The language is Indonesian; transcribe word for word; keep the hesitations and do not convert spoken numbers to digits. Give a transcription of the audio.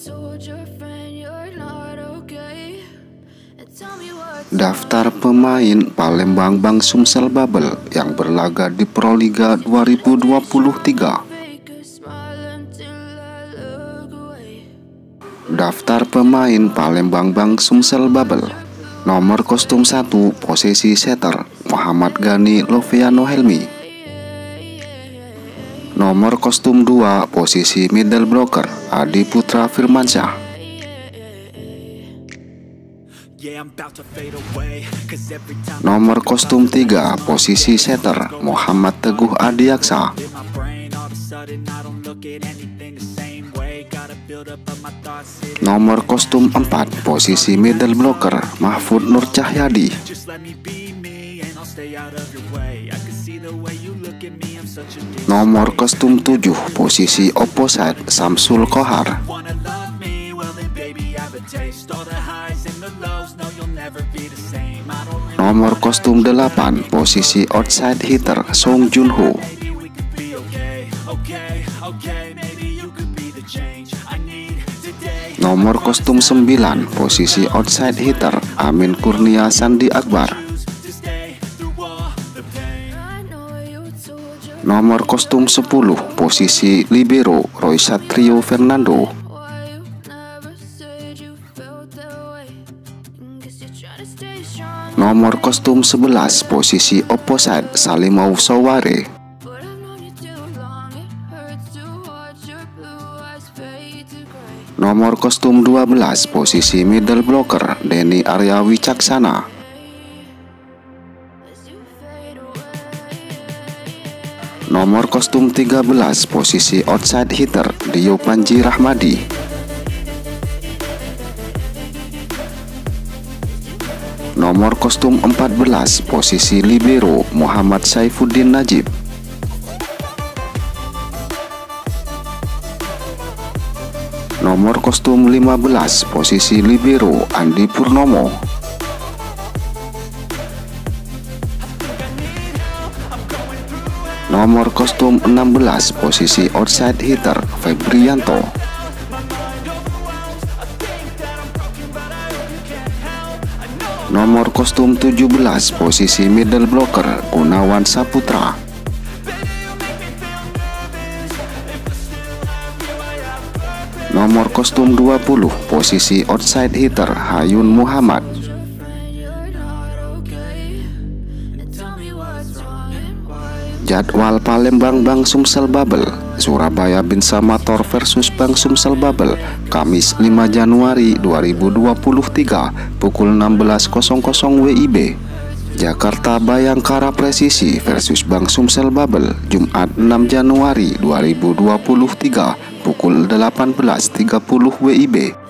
Daftar pemain Palembang Bang Sumsel Bubble yang berlaga di Proliga dua ribu dua puluh tiga. Daftar pemain Palembang Bang Sumsel Bubble. Nomor kostum satu, posisi setter Muhammad Gani Loviano Helmi. Nomor kostum dua, posisi middle blocker Adi Putra Firmansyah. Nomor kostum tiga, posisi setter Muhammad Teguh Adiaksa. Nomor kostum empat, posisi middle blocker Mahfud Nur Cahyadi. Nomor kostum tujuh, posisi opposite Samsul Kohar. Nomor kostum delapan, posisi outside hitter Song Junho. Nomor kostum sembilan, posisi outside hitter Amin Kurnia Sandi Akbar. Nomor kostum sepuluh, posisi libero Roy Satrio Fernando. Nomor kostum sebelas, posisi opposite Salimau Soware. Nomor kostum dua belas, posisi middle blocker Denny Arya Wicaksana. Nomor kostum tiga belas, posisi outside hitter Dio Panji Rahmadi. Nomor kostum empat belas, posisi libero Muhammad Saifuddin Najib. Nomor kostum lima belas, posisi libero Andi Purnomo. Nomor kostum enam belas, posisi outside hitter Febrianto. Nomor kostum tujuh belas, posisi middle blocker Gunawan Saputra. Nomor kostum dua puluh, posisi outside hitter Hayun Muhammad. Jadwal Palembang Bang Sumsel Bubble. Surabaya Bin Samator versus Bang Sumsel Bubble, Kamis lima Januari dua ribu dua puluh tiga pukul enam belas W I B. Jakarta Bayangkara Presisi versus Bang Sumsel Bubble, Jumat enam Januari dua ribu dua puluh tiga pukul delapan belas tiga puluh W I B.